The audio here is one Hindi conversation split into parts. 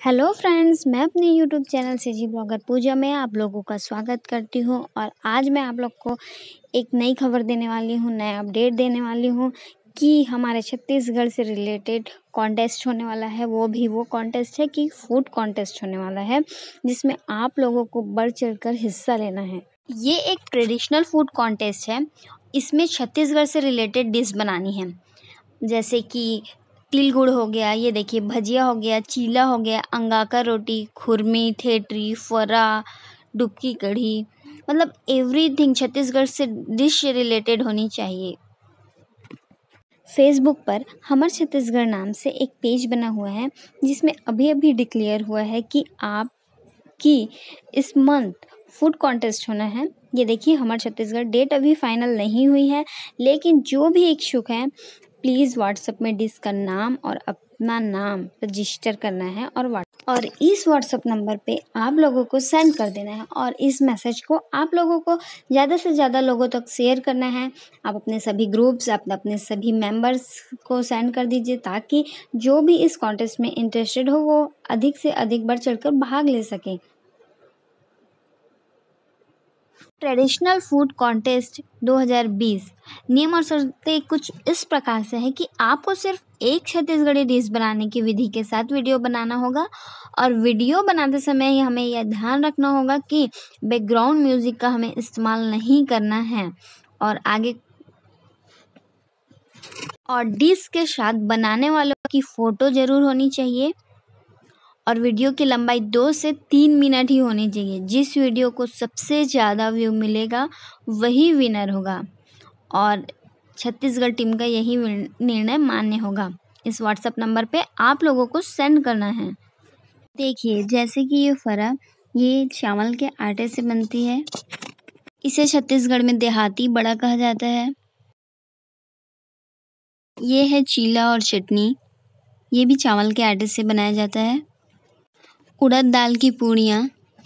हेलो फ्रेंड्स, मैं अपने यूट्यूब चैनल से जी ब्लॉगर पूजा में आप लोगों का स्वागत करती हूं। और आज मैं आप लोग को एक नई खबर देने वाली हूं, नया अपडेट देने वाली हूं कि हमारे छत्तीसगढ़ से रिलेटेड कॉन्टेस्ट होने वाला है। वो कॉन्टेस्ट है कि फूड कॉन्टेस्ट होने वाला है, जिसमें आप लोगों को बढ़ चढ़कर हिस्सा लेना है। ये एक ट्रेडिशनल फूड कॉन्टेस्ट है। इसमें छत्तीसगढ़ से रिलेटेड डिश बनानी है, जैसे कि तिल गुड़ हो गया, ये देखिए भजिया हो गया, चीला हो गया, अंगाका रोटी, खुरमी, थेटरी, फरा, डुबकी कढ़ी, मतलब एवरीथिंग छत्तीसगढ़ से डिश से रिलेटेड होनी चाहिए। फेसबुक पर हमर छत्तीसगढ़ नाम से एक पेज बना हुआ है, जिसमें अभी अभी डिक्लेयर हुआ है कि इस मंथ फूड कॉन्टेस्ट होना है। ये देखिए हमर छत्तीसगढ़, डेट अभी फाइनल नहीं हुई है, लेकिन जो भी इच्छुक हैं प्लीज़ व्हाट्सएप में डिश का नाम और अपना नाम रजिस्टर करना है और इस व्हाट्सएप नंबर पे आप लोगों को सेंड कर देना है। और इस मैसेज को आप लोगों को ज़्यादा से ज़्यादा लोगों तक शेयर करना है। आप अपने सभी ग्रुप्स, अपने सभी मेंबर्स को सेंड कर दीजिए, ताकि जो भी इस कॉन्टेस्ट में इंटरेस्टेड हो वो अधिक से अधिक बढ़ चढ़कर भाग ले सकें। ट्रेडिशनल फूड कॉन्टेस्ट 2020 नियम और शर्तें कुछ इस प्रकार से है कि आपको सिर्फ एक छत्तीसगढ़ी डिश बनाने की विधि के साथ वीडियो बनाना होगा। और वीडियो बनाते समय हमें यह ध्यान रखना होगा कि बैकग्राउंड म्यूजिक का हमें इस्तेमाल नहीं करना है। और डिश के साथ बनाने वालों की फ़ोटो ज़रूर होनी चाहिए। और वीडियो की लंबाई 2 से 3 मिनट ही होनी चाहिए। जिस वीडियो को सबसे ज़्यादा व्यू मिलेगा वही विनर होगा, और छत्तीसगढ़ टीम का यही निर्णय मान्य होगा। इस व्हाट्सएप नंबर पे आप लोगों को सेंड करना है। देखिए, जैसे कि ये फरा, ये चावल के आटे से बनती है। इसे छत्तीसगढ़ में देहाती बड़ा कहा जाता है। ये है चीला और चटनी, ये भी चावल के आटे से बनाया जाता है। उड़द दाल की पूड़ियाँ,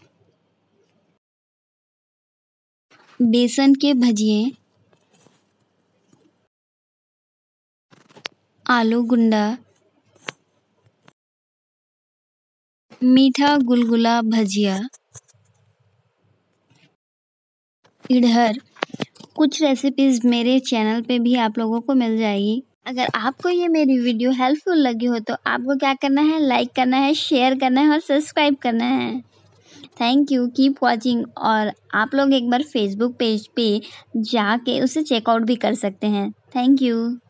बेसन के भजिए, आलू गुंडा, मीठा गुलगुला भजिया, इडहर। कुछ रेसिपीज़ मेरे चैनल पे भी आप लोगों को मिल जाएगी। अगर आपको ये मेरी वीडियो हेल्पफुल लगी हो तो आपको क्या करना है, लाइक करना है, शेयर करना है और सब्सक्राइब करना है। Thank you, keep watching. और आप लोग एक बार फेसबुक पेज पे जाके उसे चेकआउट भी कर सकते हैं। Thank you.